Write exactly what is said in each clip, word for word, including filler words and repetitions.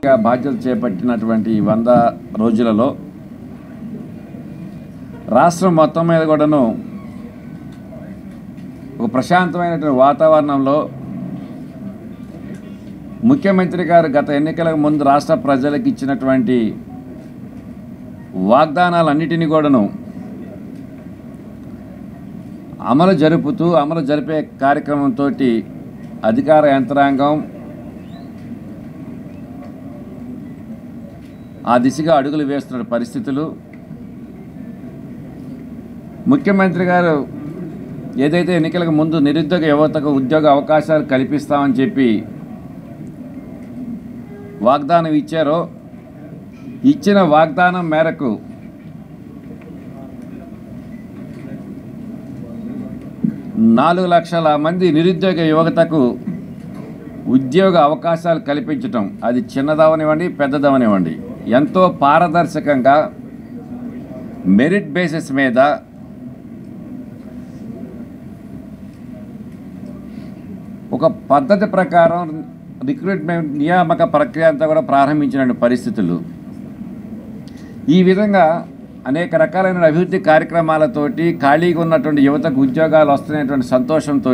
ముఖ్యమంత్రిగా బాధ్యతలు చేపట్టినటువంటి వంద రోజులలో రాష్ట్రం మొత్తం మీద కూడాను ఒక ప్రశాంతమైనటువంటి వాతావరణంలో ముఖ్యమంత్రి గారు గత ఎన్నికలకు ముందు రాష్ట్ర ప్రజలకు ఇచ్చినటువంటి వాగ్దానాలన్నిటినీ కూడాను అమలు జరుపుతూ అమలు జరిపే కార్యక్రమంతో అధికార యంత్రాంగం ఆ దిశగా అడుగులు వేస్తున్న పరిస్థితులు. ముఖ్యమంత్రి గారు ఏదైతే ఎన్నికలకు ముందు నిరుద్యోగ యువతకు ఉద్యోగ అవకాశాలు కల్పిస్తామని చెప్పి వాగ్దానం ఇచ్చారో, ఇచ్చిన వాగ్దానం మేరకు నాలుగు లక్షల మంది నిరుద్యోగ యువతకు ఉద్యోగ అవకాశాలు కల్పించటం, అది చిన్నదవనివ్వండి పెద్దదవనివ్వండి, ఎంతో పారదర్శకంగా మెరిట్ బేసిస్ మీద ఒక పద్ధతి ప్రకారం రిక్రూట్మెంట్ నియామక ప్రక్రియ అంతా కూడా ప్రారంభించిన పరిస్థితులు. ఈ విధంగా అనేక రకాలైన అభివృద్ధి కార్యక్రమాలతోటి ఖాళీగా ఉన్నటువంటి యువతకు ఉద్యోగాలు వస్తున్నటువంటి సంతోషంతో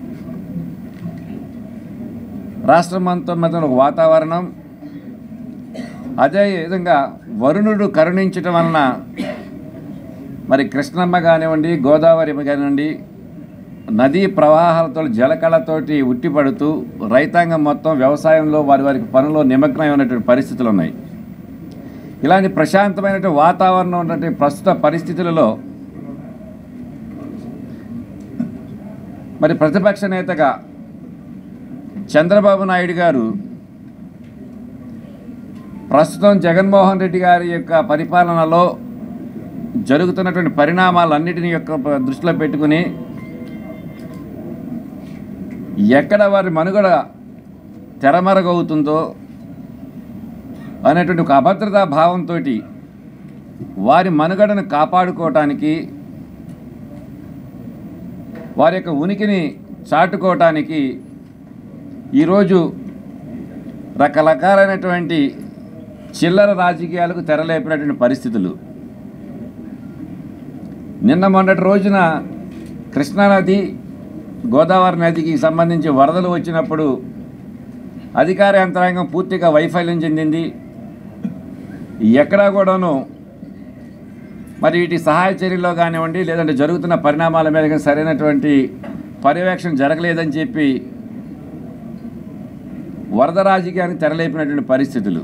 రాష్ట్రం అంతా మీద ఒక వాతావరణం. అదే విధంగా వరుణుడు కరుణించటం వలన మరి కృష్ణమ్మ కానివ్వండి, గోదావరి కానివ్వండి, నదీ ప్రవాహాలతో జలకళతోటి ఉట్టిపడుతూ రైతాంగం మొత్తం వ్యవసాయంలో వారి వారికి పనుల్లో నిమగ్నమై ఉన్నటువంటి పరిస్థితులు ఉన్నాయి. ఇలాంటి ప్రశాంతమైనటువంటి వాతావరణం ఉన్నటువంటి ప్రస్తుత పరిస్థితులలో మరి ప్రతిపక్ష నేతగా చంద్రబాబు నాయుడు గారు ప్రస్తుతం జగన్మోహన్ రెడ్డి గారి యొక్క పరిపాలనలో జరుగుతున్నటువంటి పరిణామాలన్నిటిని యొక్క దృష్టిలో పెట్టుకుని ఎక్కడ వారి మనుగడ తెరమరుగవుతుందో అనేటువంటి ఒక అభద్రతా భావంతో వారి మనుగడను కాపాడుకోవటానికి, వారి యొక్క ఉనికిని చాటుకోవటానికి ఈరోజు రకరకాలైనటువంటి చిల్లర రాజకీయాలకు తెరలేపినటువంటి పరిస్థితులు. నిన్న మొన్నటి రోజున కృష్ణానది, గోదావరి నదికి సంబంధించి వరదలు వచ్చినప్పుడు అధికార యంత్రాంగం పూర్తిగా వైఫల్యం చెందింది. ఎక్కడా కూడాను మరి వీటి సహాయ చర్యల్లో కానివ్వండి, లేదంటే జరుగుతున్న పరిణామాల మీద సరైనటువంటి పర్యవేక్షణ జరగలేదని చెప్పి వరద రాజకీయానికి తెరలేపినటువంటి పరిస్థితులు.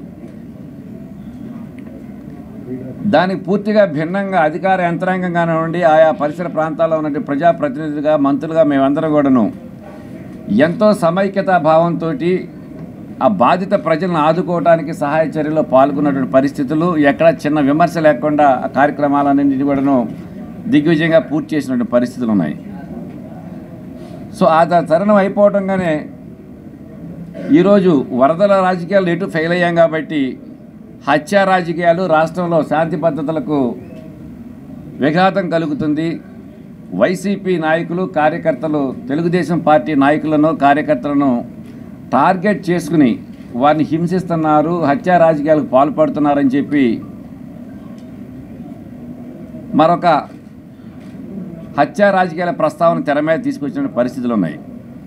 దానికి పూర్తిగా భిన్నంగా అధికార యంత్రాంగం కానివ్వండి, ఆయా పరిసర ప్రాంతాల్లో ఉన్నటువంటి ప్రజాప్రతినిధులుగా, మంత్రులుగా మేమందరం కూడాను ఎంతో సమైక్యతా భావంతో ఆ బాధిత ప్రజలను ఆదుకోవడానికి సహాయ చర్యల్లో పాల్గొన్నటువంటి పరిస్థితులు. ఎక్కడ చిన్న విమర్శ లేకుండా ఆ కార్యక్రమాలన్నింటినీ కూడాను దిగ్విజయంగా పూర్తి చేసినటువంటి పరిస్థితులు ఉన్నాయి. సో ఆ తరుణం అయిపోవటంగానే ఈరోజు వరదల రాజకీయాలు ఎటు ఫెయిల్ అయ్యాం కాబట్టి హత్యా రాజకీయాలు, రాష్ట్రంలో శాంతి భద్రతలకు విఘాతం కలుగుతుంది. వైసీపీ నాయకులు, కార్యకర్తలు తెలుగుదేశం పార్టీ నాయకులను, కార్యకర్తలను టార్గెట్ చేసుకుని వారిని హింసిస్తున్నారు, హత్యా రాజకీయాలకు పాల్పడుతున్నారని చెప్పి మరొక హత్యా రాజకీయాల ప్రస్తావన తెర మీద తీసుకొచ్చిన పరిస్థితులు ఉన్నాయి.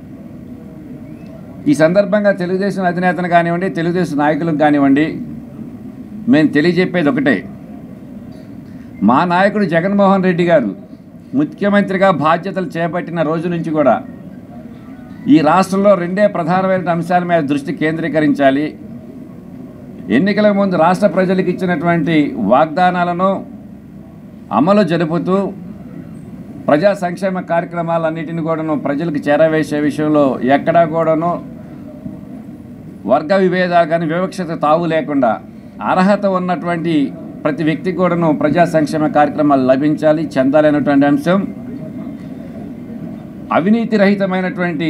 ఈ సందర్భంగా తెలుగుదేశం అధినేతను కానివ్వండి, తెలుగుదేశం నాయకులకు కానివ్వండి, మేము తెలియజెప్పేది ఒకటే. మా నాయకుడు జగన్మోహన్ రెడ్డి గారు ముఖ్యమంత్రిగా బాధ్యతలు చేపట్టిన రోజు నుంచి కూడా ఈ రాష్ట్రంలో రెండే ప్రధానమైన అంశాల మీద దృష్టి కేంద్రీకరించాలి. ఎన్నికల ముందు రాష్ట్ర ప్రజలకు ఇచ్చినటువంటి వాగ్దానాలను అమలు జరుపుతూ ప్రజా సంక్షేమ కార్యక్రమాలన్నిటిని కూడాను ప్రజలకు చేరవేసే విషయంలో ఎక్కడా కూడాను వర్గ విభేదాలు కానీ వివక్షత తావు లేకుండా అర్హత ఉన్నటువంటి ప్రతి వ్యక్తికి కూడాను ప్రజా సంక్షేమ కార్యక్రమాలు లభించాలి, చెందాలనేటువంటి అంశం. అవినీతి రహితమైనటువంటి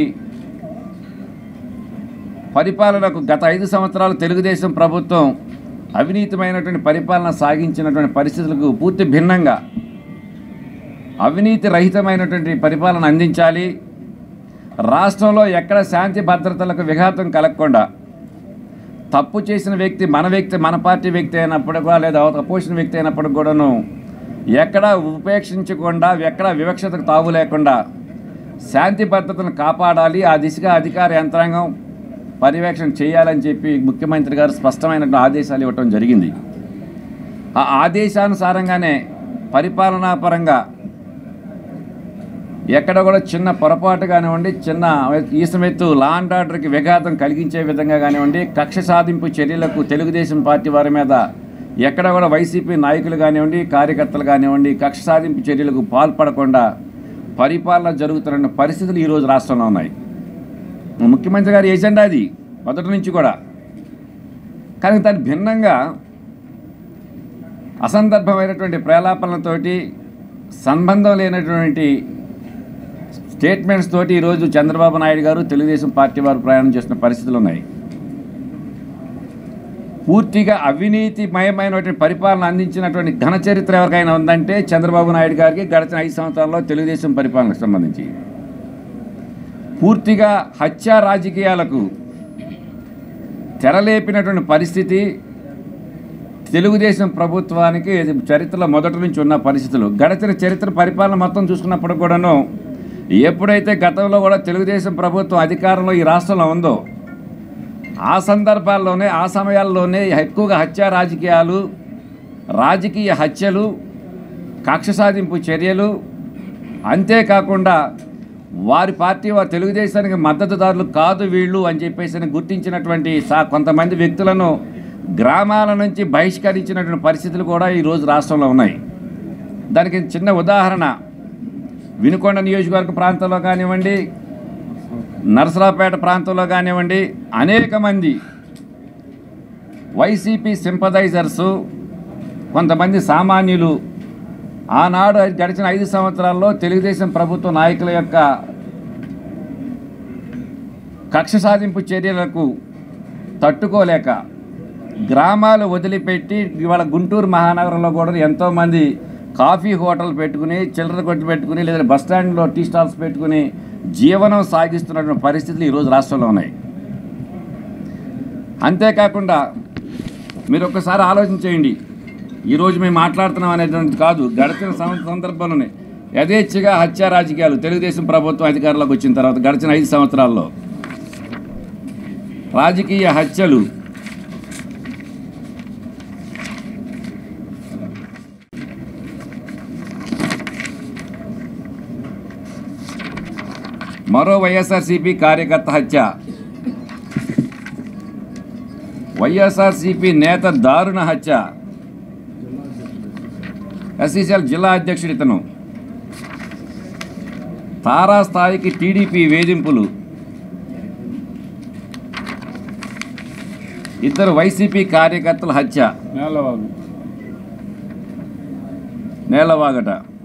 పరిపాలనకు గత ఐదు సంవత్సరాలు తెలుగుదేశం ప్రభుత్వం అవినీతిమైనటువంటి పరిపాలన సాగించినటువంటి పరిస్థితులకు పూర్తి భిన్నంగా అవినీతి రహితమైనటువంటి పరిపాలన అందించాలి. రాష్ట్రంలో ఎక్కడ శాంతి భద్రతలకు విఘాతం కలగకుండా తప్పు చేసిన వ్యక్తి మన వ్యక్తి మన పార్టీ వ్యక్తి అయినప్పుడు కూడా లేదా అపోజిషన్ వ్యక్తి అయినప్పుడు కూడాను ఎక్కడా ఉపేక్షించకుండా ఎక్కడా వివక్షతకు తావు లేకుండా శాంతి భద్రతను కాపాడాలి, ఆ దిశగా అధికార యంత్రాంగం పర్యవేక్షణ చేయాలని చెప్పి ముఖ్యమంత్రి గారు స్పష్టమైనటువంటి ఆదేశాలు ఇవ్వటం జరిగింది. ఆ ఆదేశానుసారంగానే పరిపాలనాపరంగా ఎక్కడ కూడా చిన్న పొరపాటు కానివ్వండి, చిన్న ఈసమెత్తు లా అండ్ ఆర్డర్కి విఘాతం కలిగించే విధంగా కానివ్వండి, కక్ష సాధింపు చర్యలకు తెలుగుదేశం పార్టీ వారి మీద ఎక్కడ కూడా వైసీపీ నాయకులు కానివ్వండి, కార్యకర్తలు కానివ్వండి కక్ష సాధింపు చర్యలకు పాల్పడకుండా పరిపాలన జరుగుతున్న పరిస్థితులు ఈరోజు రాష్ట్రంలో ఉన్నాయి. ముఖ్యమంత్రి గారి ఎజెండా అది మొదటి నుంచి కూడా. కానీ దాని భిన్నంగా అసందర్భమైనటువంటి ప్రేలాపనలతోటి సంబంధం లేనటువంటి స్టేట్మెంట్స్ తోటి ఈరోజు చంద్రబాబు నాయుడు గారు తెలుగుదేశం పార్టీ వారు ప్రయాణం చేస్తున్న పరిస్థితులు ఉన్నాయి. పూర్తిగా అవినీతిమయమైనటువంటి పరిపాలన అందించినటువంటి ఘన చరిత్ర ఎవరికైనా ఉందంటే చంద్రబాబు నాయుడు గారికి గడిచిన ఐదు సంవత్సరాల్లో తెలుగుదేశం పరిపాలనకు సంబంధించి పూర్తిగా హత్యా రాజకీయాలకు తెరలేపినటువంటి పరిస్థితి తెలుగుదేశం ప్రభుత్వానికి చరిత్రలో మొదటి నుంచి ఉన్న పరిస్థితులు. గడిచిన చరిత్ర పరిపాలన మొత్తం చూసుకున్నప్పుడు కూడాను ఎప్పుడైతే గతంలో కూడా తెలుగుదేశం ప్రభుత్వం అధికారంలో ఈ రాష్ట్రంలో ఉందో ఆ సందర్భాల్లోనే ఆ సమయాల్లోనే ఎక్కువగా హత్యా రాజకీయాలు, రాజకీయ హత్యలు, కక్ష సాధింపు చర్యలు, అంతేకాకుండా వారి పార్టీ వారు తెలుగుదేశానికి మద్దతుదారులు కాదు వీళ్ళు అని చెప్పేసి గుర్తించినటువంటి సా కొంతమంది వ్యక్తులను గ్రామాల నుంచి బహిష్కరించినటువంటి పరిస్థితులు కూడా ఈరోజు రాష్ట్రంలో ఉన్నాయి. దానికి చిన్న ఉదాహరణ వినుకొండ నియోజకవర్గ ప్రాంతంలో కానివ్వండి, నరసరావుపేట ప్రాంతంలో కానివ్వండి అనేక మంది వైసీపీ సింపథైజర్సు, కొంతమంది సామాన్యులు ఆనాడు గడిచిన ఐదు సంవత్సరాల్లో తెలుగుదేశం ప్రభుత్వ నాయకుల యొక్క కక్ష సాధింపు చర్యలకు తట్టుకోలేక గ్రామాలు వదిలిపెట్టి ఇవాళ గుంటూరు మహానగరంలో కూడా ఎంతోమంది కాఫీ హోటల్ పెట్టుకుని, చిల్లర కొట్టు పెట్టుకుని, లేదా బస్టాండ్లో టీ స్టాల్స్ పెట్టుకుని జీవనం సాగిస్తున్నటువంటి పరిస్థితులు ఈరోజు రాష్ట్రంలో ఉన్నాయి. అంతేకాకుండా మీరు ఒక్కసారి ఆలోచించేయండి, ఈరోజు మేము మాట్లాడుతున్నాం అనేటువంటి కాదు, గడిచిన సందర్భంలోనే యథేచ్ఛగా హత్యా రాజకీయాలు తెలుగుదేశం ప్రభుత్వం అధికారంలోకి వచ్చిన తర్వాత గడిచిన ఐదు సంవత్సరాల్లో రాజకీయ హత్యలు, మరో వైఎస్ఆర్సీపీ కార్యకర్త హత్య, వైఎస్ఆర్సీపీ నేత దారుణ హత్య, ఎస్సీసీఎల్ జిల్లా అధ్యక్షుడు ఇతను, తారాస్థాయికి టీడీపీ వేధింపులు, ఇద్దరు వైసీపీ కార్యకర్తల హత్య, నేలవాగట.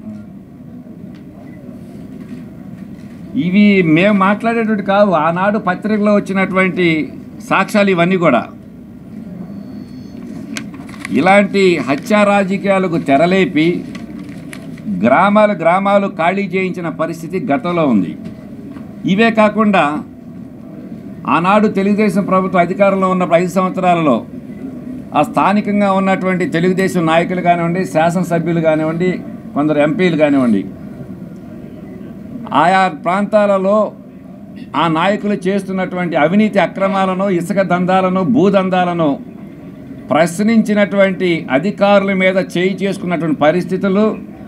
ఇవి మేము మాట్లాడేటువంటి కావు, ఆనాడు పత్రికలో వచ్చినటువంటి సాక్ష్యాలు ఇవన్నీ కూడా. ఇలాంటి హత్యా రాజకీయాలకు తెరలేపి గ్రామాలు గ్రామాలు ఖాళీ చేయించిన పరిస్థితి గతంలో ఉంది. ఇవే కాకుండా ఆనాడు తెలుగుదేశం ప్రభుత్వం అధికారంలో ఉన్నప్పుడు ఐదు సంవత్సరాలలో ఆ స్థానికంగా ఉన్నటువంటి తెలుగుదేశం నాయకులు కానివ్వండి, శాసనసభ్యులు కానివ్వండి, కొందరు ఎంపీలు కానివ్వండి, ఆయా ప్రాంతాలలో ఆ నాయకులు చేస్తున్నటువంటి అవినీతి అక్రమాలను, ఇసుక దందాలను, భూదందాలను ప్రశ్నించినటువంటి అధికారుల మీద చేయి చేసుకున్నటువంటి పరిస్థితులు,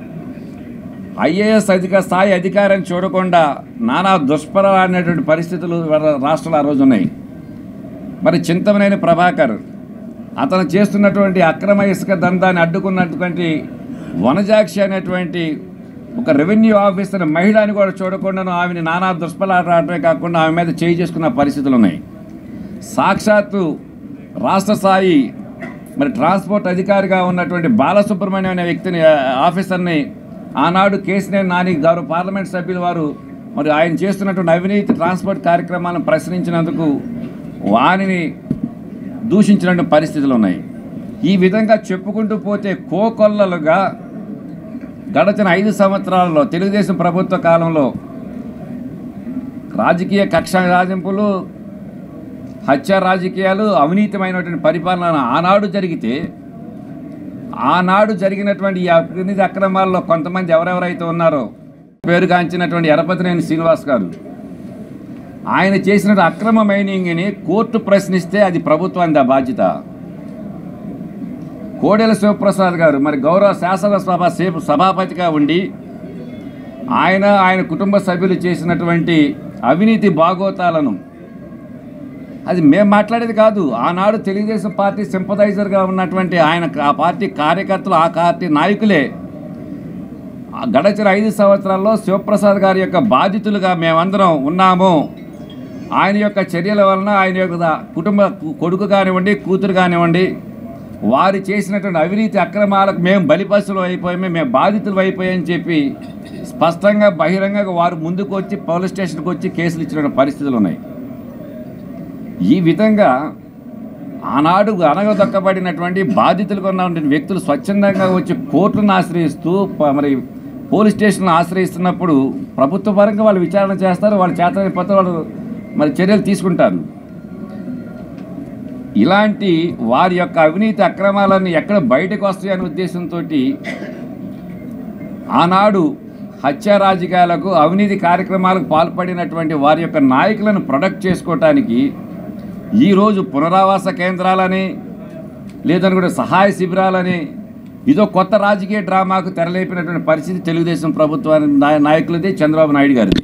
ఐఏఎస్ అధిక స్థాయి అధికారాన్ని చూడకుండా నానా దుష్ప్రలాడినటువంటి పరిస్థితులు రాష్ట్రంలో ఆ రోజు ఉన్నాయి. మరి చింతమనేని ప్రభాకర్ అతను చేస్తున్నటువంటి అక్రమ ఇసుక దందాన్ని అడ్డుకున్నటువంటి వనజాక్షి అనేటువంటి ఒక రెవెన్యూ ఆఫీసర్ మహిళని కూడా చూడకుండా ఆమెని నానా దుష్ప్రలాడటమే కాకుండా ఆమె మీద చేయి చేసుకున్న పరిస్థితులు ఉన్నాయి. సాక్షాత్తు రాష్ట్ర స్థాయి మరి ట్రాన్స్పోర్ట్ అధికారిగా ఉన్నటువంటి బాలసుబ్రహ్మణ్యం అనే వ్యక్తిని, ఆఫీసర్ని ఆనాడు కేసీఆర్ నాని గారు పార్లమెంట్ సభ్యుల వారు మరి ఆయన చేస్తున్నటువంటి అవినీతి ట్రాన్స్పోర్ట్ కార్యక్రమాలను ప్రశ్నించినందుకు వారిని దూషించినటువంటి పరిస్థితులు ఉన్నాయి. ఈ విధంగా చెప్పుకుంటూ పోతే కోకొల్లలుగా గడచిన ఐదు సంవత్సరాలలో తెలుగుదేశం ప్రభుత్వ కాలంలో రాజకీయ కక్ష సాధింపులు, హత్య రాజకీయాలు, అవినీతిమైనటువంటి పరిపాలన ఆనాడు జరిగితే, ఆనాడు జరిగినటువంటి ఈ అవినీతి అక్రమాల్లో కొంతమంది ఎవరెవరైతే ఉన్నారో పేరుగాంచినటువంటి ఎరపతినేని శ్రీనివాస్ గారు, ఆయన చేసిన అక్రమ మైనింగ్ని కోర్టు ప్రశ్నిస్తే అది ప్రభుత్వానికి ఆ బాధ్యత. కోడెల శివప్రసాద్ గారు మరి గౌరవ శాసనసభ సభాపతిగా ఉండి ఆయన ఆయన కుటుంబ సభ్యులు చేసినటువంటి అవినీతి బాగోతాలను, అది మేము మాట్లాడేది కాదు, ఆనాడు తెలుగుదేశం పార్టీ సింపథైజర్గా ఉన్నటువంటి ఆయన ఆ పార్టీ కార్యకర్తలు, ఆ పార్టీ నాయకులే గడచిన ఐదు సంవత్సరాల్లో శివప్రసాద్ గారి యొక్క బాధితులుగా మేమందరం ఉన్నాము. ఆయన యొక్క చర్యల వలన ఆయన యొక్క కుటుంబ కొడుకు కానివ్వండి, కూతురు కానివ్వండి, వారు చేసినటువంటి అవినీతి అక్రమాలకు మేము బలిపశులు అయిపోయామే, మేము బాధితులు అయిపోయామని చెప్పి స్పష్టంగా బహిరంగంగా వారు ముందుకు వచ్చి పోలీస్ స్టేషన్కి వచ్చి కేసులు ఇచ్చిన పరిస్థితులు ఉన్నాయి. ఈ విధంగా ఆనాడు అనగదొక్కబడినటువంటి బాధితులుగా ఉన్నటువంటి వ్యక్తులు స్వచ్ఛందంగా వచ్చి కోర్టులను ఆశ్రయిస్తూ మరి పోలీస్ స్టేషన్లను ఆశ్రయిస్తున్నప్పుడు ప్రభుత్వ పరంగా వాళ్ళు విచారణ చేస్తారు, వాళ్ళ చేతని పత్ర వాళ్ళు మరి చర్యలు తీసుకుంటారు. ఇలాంటి వారి యొక్క అవినీతి అక్రమాలన్నీ ఎక్కడ బయటకు వస్తాయనే ఉద్దేశంతో ఆనాడు హత్య రాజకీయాలకు, అవినీతి కార్యక్రమాలకు పాల్పడినటువంటి వారి యొక్క నాయకులను ప్రొటెక్ట్ చేసుకోవటానికి ఈరోజు పునరావాస కేంద్రాలని, లేదనుకుంటే సహాయ శిబిరాలని, ఇదో కొత్త రాజకీయ డ్రామాకు తెరలేపినటువంటి పరిస్థితి తెలుగుదేశం ప్రభుత్వానికి నాయకులది, చంద్రబాబు నాయుడు గారిది.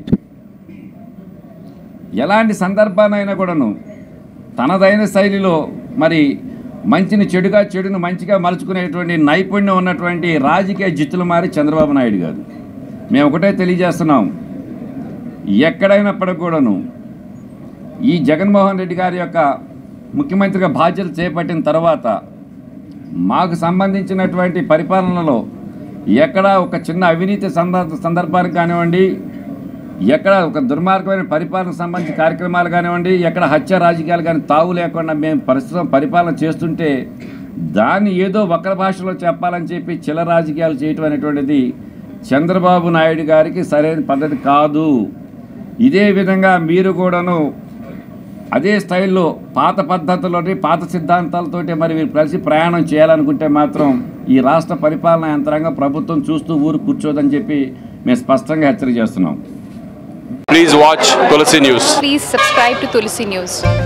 ఎలాంటి సందర్భానైనా కూడాను తనదైన శైలిలో మరి మంచిని చెడుగా, చెడును మంచిగా మలుచుకునేటువంటి నైపుణ్యం ఉన్నటువంటి రాజకీయ జిత్తులు మారి చంద్రబాబు నాయుడు గారు. మేము ఒకటే తెలియజేస్తున్నాం, ఎక్కడైనప్పటికి కూడాను ఈ జగన్మోహన్ రెడ్డి గారి యొక్క ముఖ్యమంత్రిగా బాధ్యత చేపట్టిన తర్వాత మాకు సంబంధించినటువంటి పరిపాలనలో ఎక్కడ ఒక చిన్న అవినీతి సందర్భ సందర్భానికి కానివ్వండి, ఎక్కడ ఒక దుర్మార్గమైన పరిపాలనకు సంబంధించిన కార్యక్రమాలు కానివ్వండి, ఎక్కడ హత్య రాజకీయాలు కానీ తావు లేకుండా మేము ప్రస్తుతం పరిపాలన చేస్తుంటే దాన్ని ఏదో వక్ర భాషలో చెప్పాలని చెప్పి చిల్ల రాజకీయాలు చేయటం అనేటువంటిది చంద్రబాబు నాయుడు గారికి సరైన పద్ధతి కాదు. ఇదే విధంగా మీరు కూడాను అదే స్టైల్లో పాత పద్ధతుల్లోని పాత సిద్ధాంతాలతోటి మరి మీరు కలిసి ప్రయాణం చేయాలనుకుంటే మాత్రం ఈ రాష్ట్ర పరిపాలనా యంత్రాంగం ప్రభుత్వం చూస్తూ ఊరు కూర్చోదని చెప్పి మేము స్పష్టంగా హెచ్చరిక చేస్తున్నాం. Please watch Tulsi News. Please subscribe to Tulsi News.